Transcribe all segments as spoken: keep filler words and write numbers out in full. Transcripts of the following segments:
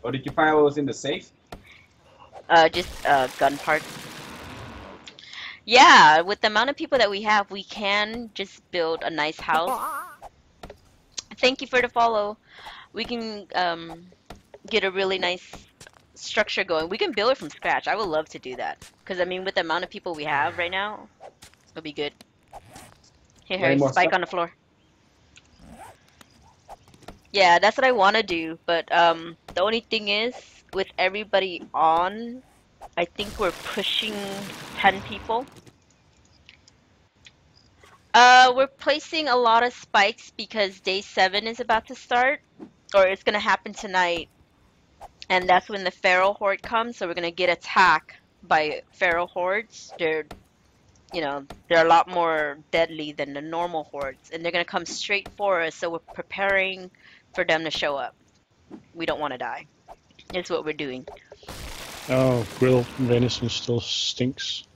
Or did you find what was in the safe? Uh, just uh, gun parts. Yeah, with the amount of people that we have, we can just build a nice house. Thank you for the follow. We can um, get a really nice structure going. We can build it from scratch. I would love to do that. Because, I mean, with the amount of people we have right now, it'll be good. Hey, You got any Harry, more spike stuff? on the floor. Yeah, that's what I want to do. But um, the only thing is, with everybody on, I think we're pushing ten people. Uh, we're placing a lot of spikes because day seven is about to start, or it's gonna happen tonight, and that's when the feral horde comes. So we're gonna get attacked by feral hordes. They're, you know, they're a lot more deadly than the normal hordes, and they're gonna come straight for us. So we're preparing for them to show up. We don't want to die. Is what we're doing. Oh, grilled venison still stinks.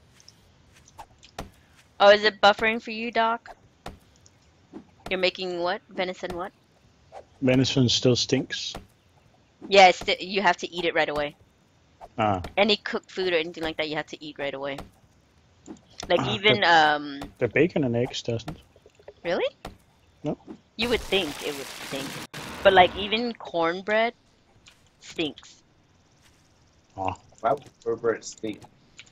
Oh, is it buffering for you, Doc? You're making what? Venison what? Venison still stinks. Yeah, it's sti- you have to eat it right away. Ah, Any cooked food or anything like that, you have to eat right away. Like ah the, even um, the bacon and eggs doesn't. really? No. You would think it would stink, but like even cornbread stinks. Ah, Why would birds stink?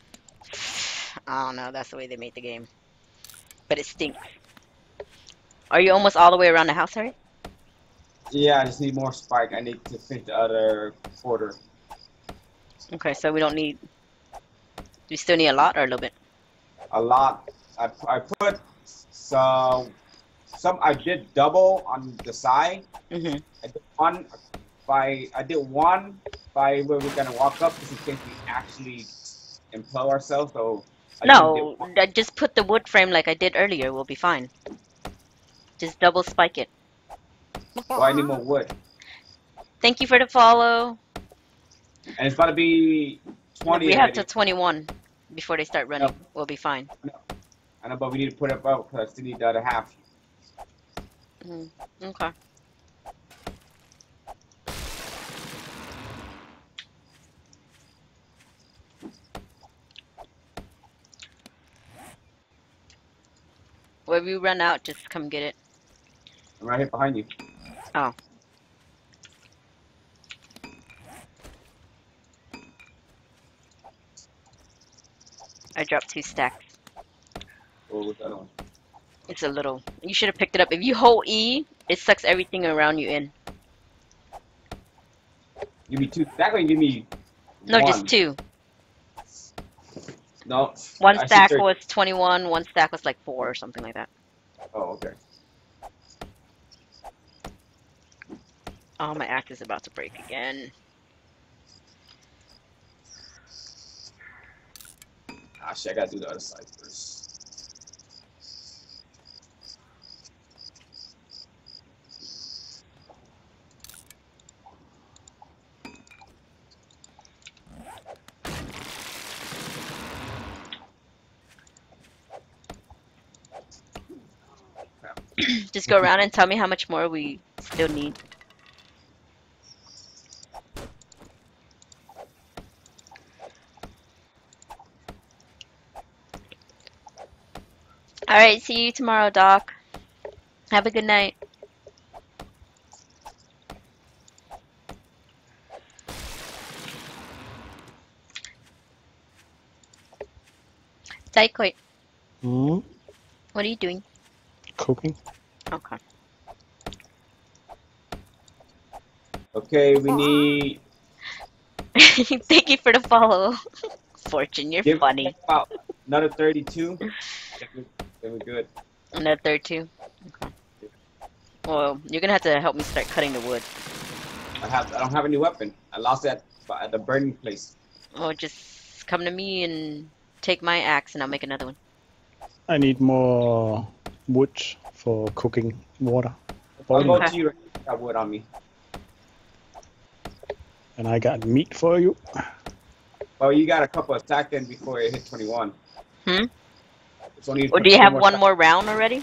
I don't know. That's the way they made the game, but it stinks. Are you almost all the way around the house, Harry? Yeah, I just need more spike. I need to finish the other quarter. Okay, so we don't need. We still need a lot or a little bit. A lot. I, I put some, some, I did double on the side. Mhm. I did one by, I did one by where we're gonna walk up just in case we actually implode ourselves. So I just did No, one. I just put the wood frame like I did earlier. We'll be fine. Just double spike it. Well, I need more wood. Thank you for the follow. And it's about to be twenty We have till already. twenty-one before they start running. No, We'll be fine. no. I know, but we need to put it up because I still need the other half. Mm, okay. When we run out, just come get it. I'm right here behind you. Oh. I dropped two stacks. Or with the other one. It's a little. You should have picked it up. If you hold E, it sucks everything around you in. Give me two. That way, give me No, one. just two. No. One I see stack thirty. was twenty-one, one stack was like four or something like that. Oh, okay. Oh, my axe is about to break again. Ah, shit, I gotta do the other side first. Just go around and tell me how much more we still need. Alright, see you tomorrow, Doc. Have a good night. Daikoi, mm, what are you doing? cooking. Okay. Okay, we need. Thank you for the follow. Fortune, you're Give funny. about another thirty-two. Then we- then we're good. Another third too. Okay. Well, you're gonna have to help me start cutting the wood. I have. I don't have any weapon. I lost it at, at the burning place. Or just come to me and take my axe and I'll make another one. I need more wood for cooking water. I'll go Okay. to you. I got wood on me. And I got meat for you. Well, you got a couple of attack in before it hit twenty-one. Hmm? It's only Or do you have one stack. more round already?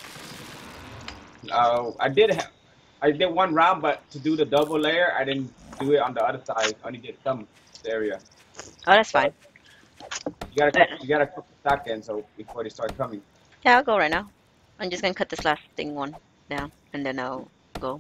Uh, I did have. I did one round, but to do the double layer, I didn't do it on the other side. Only get some area. Oh, that's fine. You gotta cook, you gotta cook the stock in so before they start coming. Yeah, I'll go right now. I'm just gonna cut this last thing one down, and then I'll go.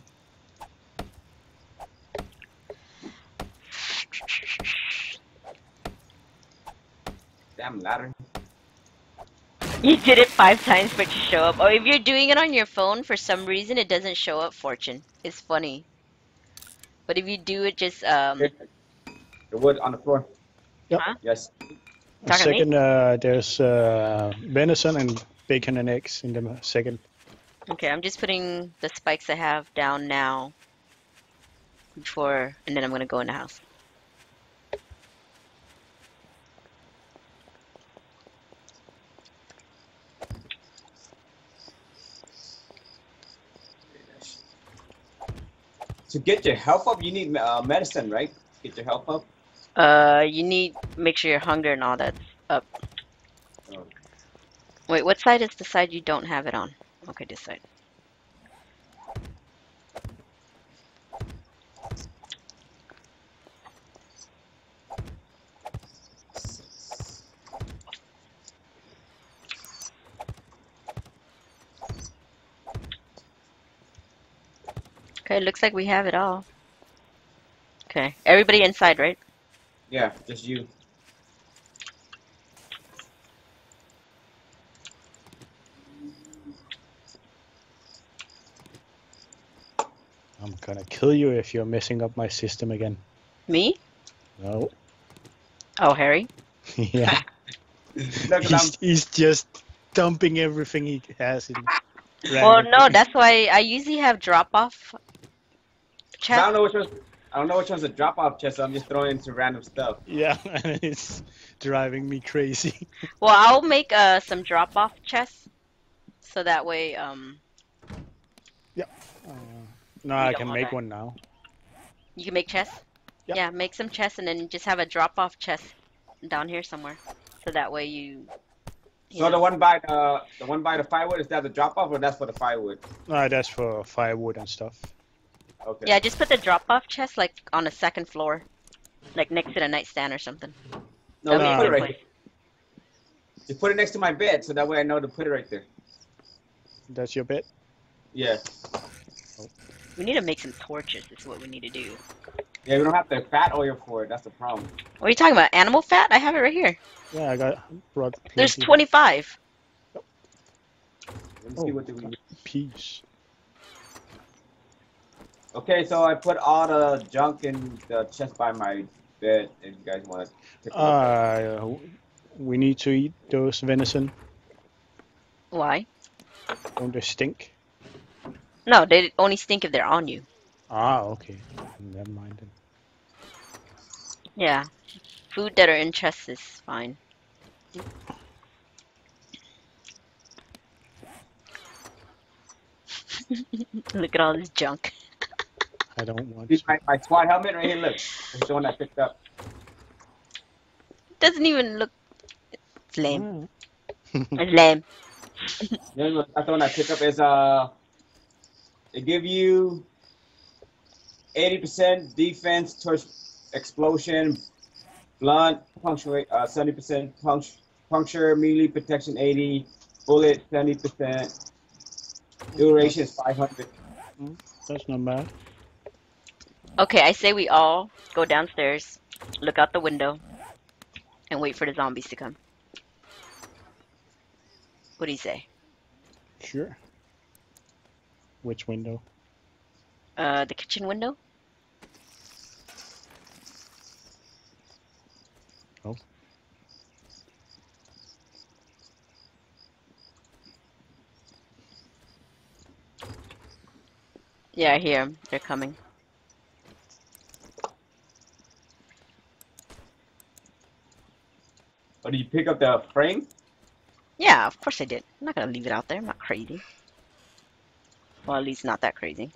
Damn ladder. You did it five times for it to show up. Or if you're doing it on your phone, for some reason it doesn't show up, Fortune. It's funny. But if you do it just, um... Okay. The wood on the floor. Yep. Huh? Yes. Talking to me? Second, uh, there's uh, venison and bacon and eggs in the second. Okay, I'm just putting the spikes I have down now. Before, and then I'm gonna go in the house. To get your health up, you need uh, medicine, right? Get your health up. Uh, you need, make sure your hunger and all that's up. Oh. Wait, what side is the side you don't have it on? Okay, this side. Okay, looks like we have it all. Okay, everybody inside, right? Yeah, just you. I'm gonna kill you if you're messing up my system again. Me? No. Oh, Harry? Yeah. Look, I'm, he's, he's just dumping everything he has in. Well, random no, things. that's why I usually have drop-off I chest. don't know which one's. I don't know which one's a drop-off chest. So I'm just throwing into random stuff. Yeah, and it's driving me crazy. Well, I'll make uh, some drop-off chests. So that way, um, Uh, no, You I don't can want make that. one now. you can make chests. Yep. Yeah, make some chests and then just have a drop-off chest down here somewhere. So that way you... you So know. the one by the the one by the firewood, is that the drop-off or that's for the firewood? No, that's for firewood and stuff. Okay. Yeah, just put the drop-off chest like on the second floor. Like next to the nightstand or something. No, That'll just be put a it good right here. Just put it next to my bed, so that way I know to put it right there. That's your bed? Yeah. We need to make some torches, is what we need to do. Yeah, we don't have the fat oil for it. That's the problem. What are you talking about? Animal fat? I have it right here. Yeah, I got brought There's plenty. twenty-five. Let me Oh. see what do we need. Peace. Okay, so I put all the junk in the chest by my bed, if you guys want to take a look at it. Uh, we need to eat those venison. Why? Don't they stink? No, they only stink if they're on you. Ah, okay. Never mind then. Yeah. Food that are in chests is fine. Look at all this junk. I don't want See to. my, my squad helmet right here, look. It's the one I picked up. Doesn't even look... It's lame. Mm. It's lame. Then that's the one I picked up is uh, they give you eighty percent defense towards explosion, blunt, puncture, uh, seventy percent puncture, puncture, melee protection eighty, bullet seventy percent, duration is five hundred. That's not bad. Okay, I say we all go downstairs, look out the window, and wait for the zombies to come. What do you say? Sure. Which window? Uh, the kitchen window? Oh. Yeah, I hear 'em. They're coming. Oh, did you pick up the frame? Yeah, of course I did. I'm not gonna leave it out there. I'm not crazy. Well, at least not that crazy.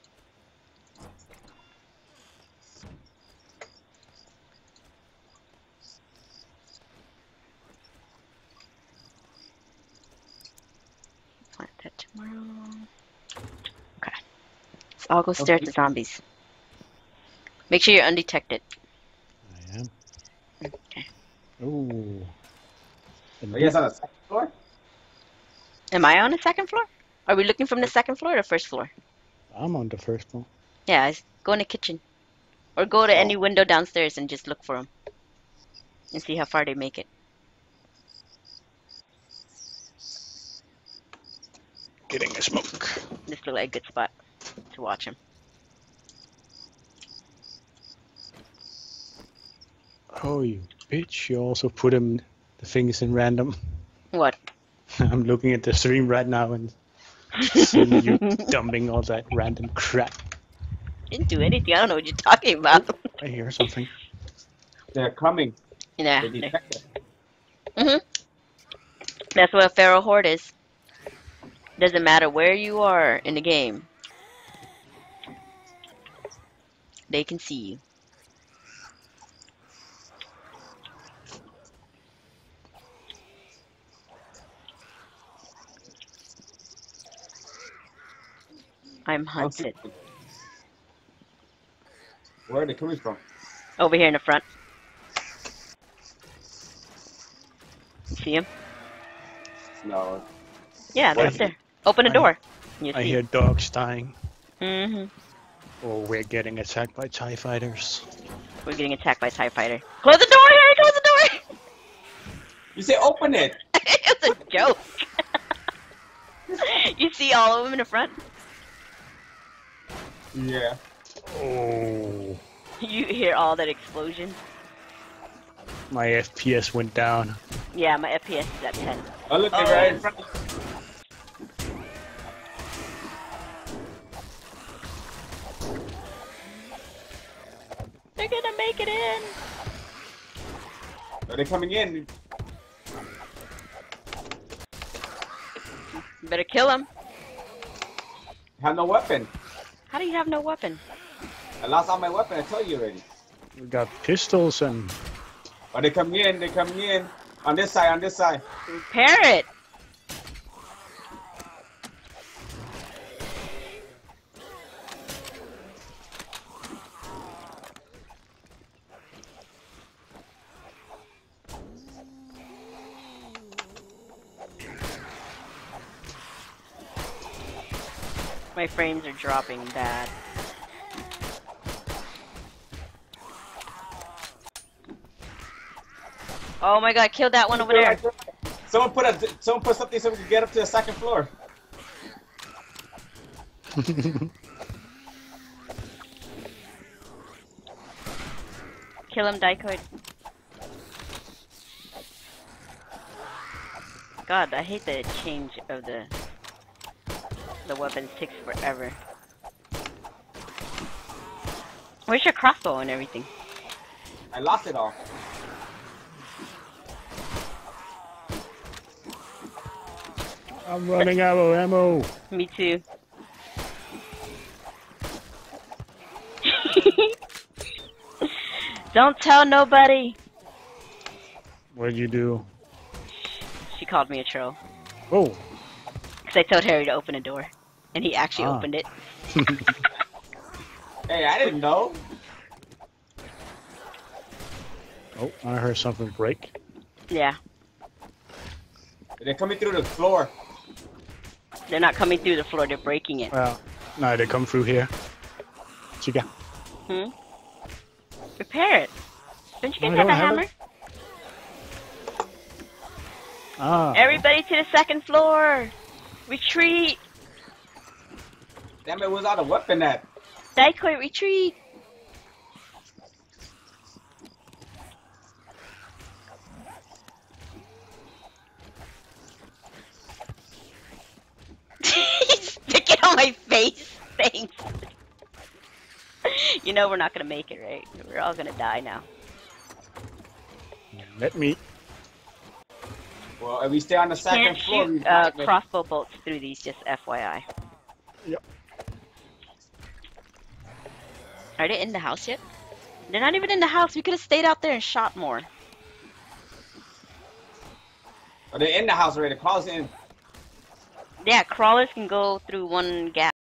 Plant that tomorrow. Okay. Let's all go stare at Okay. the zombies. Make sure you're undetected. I am. Okay. Ooh. Are you guys on the second floor? Am I on the second floor? Are we looking from the second floor or the first floor? I'm on the first one. Yeah, it's- go in the kitchen. Or go to Oh. any window downstairs and just look for them. And see how far they make it. Getting a smoke. This look like a good spot to watch them. Oh, you bitch. You also put him the things in random. What? I'm looking at the stream right now and seeing you dumping all that random crap. Didn't do anything. I don't know what you're talking about. I hear something. They're coming. Yeah. They detect it. Mm-hmm. That's what a feral horde is. Doesn't matter where you are in the game. They can see you. I'm hunted. Where are they coming from? Over here in the front. You see him? No. Yeah, they're I up there. Open the I- door. You I see. hear dogs dying. Mm-hmm. Or we're getting attacked by TIE fighters. We're getting attacked by a TIE fighter. Close the door, Harry! Close the door! You say open it. It's a joke. You see all of them in the front? Yeah. Oh, You hear all that explosion? my F P S went down. Yeah, my F P S is at ten. Oh, look, they're Oh. right in front. They're gonna make it in! Are they coming in? You better kill him. Have no weapon. How do you have no weapon? I lost all my weapon. I told you already. We got pistols and Are they coming in? They coming in. On this side. On this side. Repair it! My frames are dropping bad. Oh my god, kill that one over there. Someone put a. Someone put something so we can get up to the second floor. Kill him, Dikoid. God, I hate the change of the the weapons takes forever. Where's your crossbow and everything? I lost it all. I'm running out of ammo. Me too. Don't tell nobody. What'd you do? She called me a troll. Oh, Because I told Harry to open a door. And he actually Ah. opened it. Hey, I didn't know. oh, I heard something break. Yeah. They're coming through the floor. They're not coming through the floor, they're breaking it. Well, no, they come through here. Chica. Hmm? Repair it. Don't you guys I have don't a have hammer? it. Ah. Everybody to the second floor! Retreat! Damn it, where's all the weapon at? Dikoid, retreat! Stick it on my face! Thanks! You know we're not gonna make it, right? We're all gonna die now. Let me. Well, if we stay on the second Can't floor, we shoot uh, might- crossbow bolts through these, just F Y I. Yep. Are they in the house yet? They're not even in the house. We could have stayed out there and shot more. Are they in the house already? Crawl's in. Yeah, crawlers can go through one gap.